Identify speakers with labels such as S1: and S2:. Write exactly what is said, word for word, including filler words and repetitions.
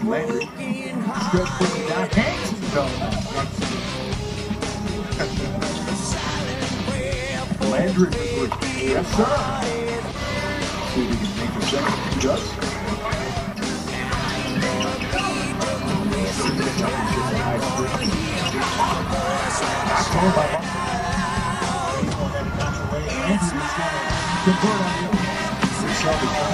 S1: Landry. Stretch puts it down. Hands in the zone. Landry for three. Yes, sir. See if he can make the second. He does. Back home by Marcus. Andrew is going to convert on the other.